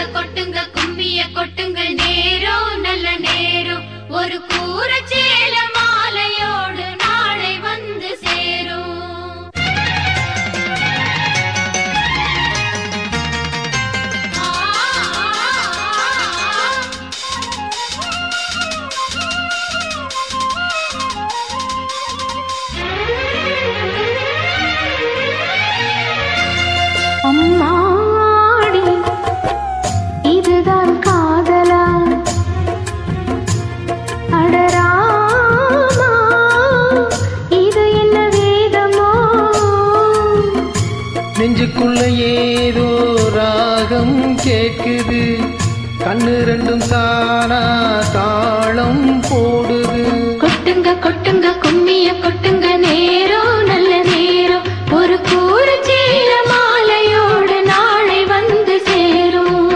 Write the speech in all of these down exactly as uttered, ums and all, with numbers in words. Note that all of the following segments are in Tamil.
கொட்டுங்க கும்மிய கொட்டுங்க நேரம் நல்ல நேரம் ஒரு கூரச்சேல மாலையோடு நாளை வந்து சேரும். அம்மாடி இதுதான் காதலா அடராமா இது என்ன வேதமோ நெஞ்சுக்குள்ள ஏதோ ராகம் கேக்குது கண்ணு ரெண்டும் தானா தாளம் போடுது. கொட்டுங்க கொட்டுங்க கும்மிய கொட்டுங்க நேரம் நல்ல நேரம் ஒரு கூரச்சேல மாலையோடு நாளை வந்து சேரும்.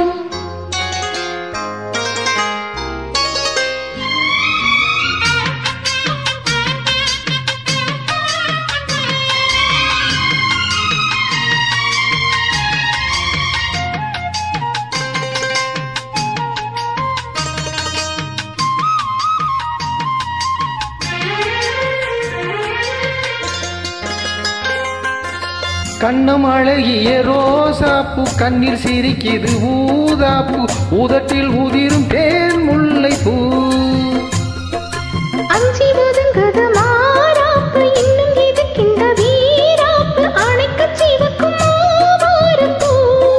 கண்ணம் அழகிய ரோசாப்பு கண்ணில் சிரிக்குது ஊதாப்பு உதட்டில் உதிரும் தேன் முல்லை பூ. அஞ்சி ஒதுங்குது மாறாப்பு இன்னும் இதுக்கின்ற வீராப்பு அணைக்க சிவக்கும் ஒரு பூ.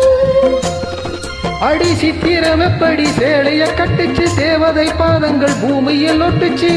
அடி சித்திரம் எப்படி சேலைய கட்டுச்சு தேவதை பாதங்கள் பூமியில் ஒட்டுச்சு.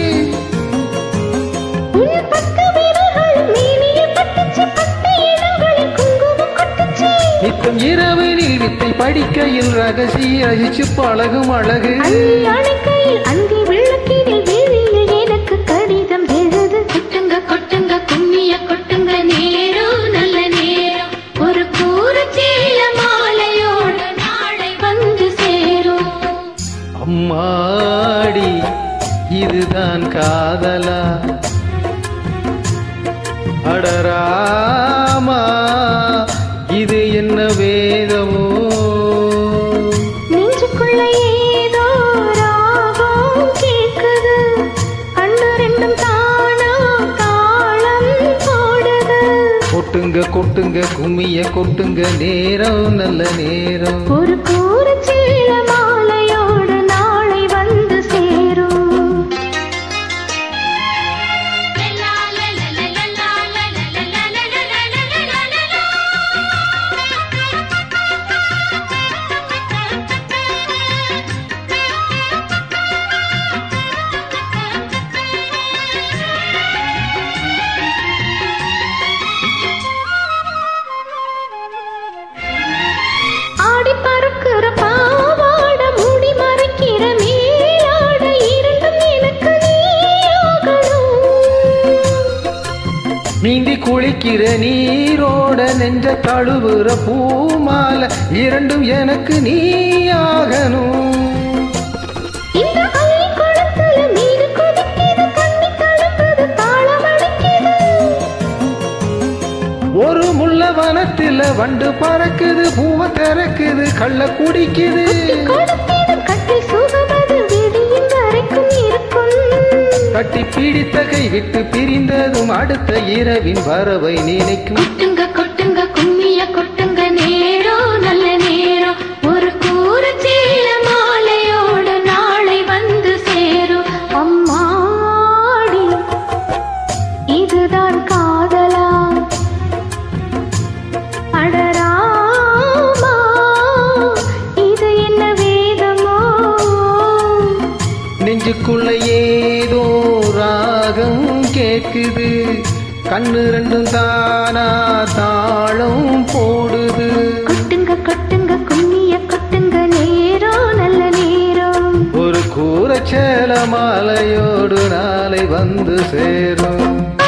உன் பக்க விரல்கள் மேனிய பட்டுச்சு பட்டு இடங்களில் குங்குமம் கொட்டுச்சு. நித்தம் இரவு நீடித்தை படிக்கையில் ரகசிய ரசிச்சு பழகும் அழகு. அணைக்கையில் அந்தி விளக்கினில் வெளியில் எனக்கு கடிதம் எழுது. கொட்டுங்க கொட்டுங்க கும்மிய கொட்டுங்க நேரம் நல்ல நேரம் ஒரு கூரச்சேல மாலையோடு நாளை வந்து சேரும். அம்மாடி இதுதான் காதலா அடராமா இது என்ன வேதமோ நெஞ்சுக்குள்ள ஏதோ ராகம் கேக்குது கண்ணு ரெண்டும் தானா தாளம் போடுது. கொட்டுங்க கொட்டுங்க கும்மிய கொட்டுங்க நேரம் நல்ல நேரம் ஒரு கூரச்சேல மாலையோடு நாளை வந்து சேரும். ஆடி பறக்கிற பாவாட மூடி மறைக்கிற மேலாட இரண்டும் எனக்கு நீயாகணும். நீந்தி குளிக்கிற நீரோட நெஞ்ச தழுவுற பூமால இரண்டும் எனக்கு நீயாகணும். இந்த அலை குளத்துல மீன் கொதிக்குது கண்ணி தழும்புது தாளம் அடிக்குது. ஒரு முள்ள வனத்துல வண்டு பறக்குது பூவ திறக்குது கள்ள குடிக்குது. கொடுத்தது கட்டில் சுகமது விடியும் வரைக்கும் இருக்கும். கட்டி பிடித்த கை விட்டு பிரிந்ததும் அடுத்த இரவின் வரவை நினைக்கும். கொட்டுங்க கொட்டுங்க கும்மிய கொட்டுங்க நேரம் நல்ல நேரம் ஒரு கூரச்சேல மாலையோடு நாளை வந்து சேரும். அம்மாடி இதுதான் காதலா அடராமா இது என்ன வேதமோ நெஞ்சுக்குள்ள ஏதோ ராகம் கேக்குது கண்ணு ரெண்டும் தானா தாளம் போடுது. கொட்டுங்க கொட்டுங்க கும்மிய கொட்டுங்க நேரம் நல்ல நேரம் ஒரு கூரச்சேல மாலையோடு நாளை வந்து சேரும்.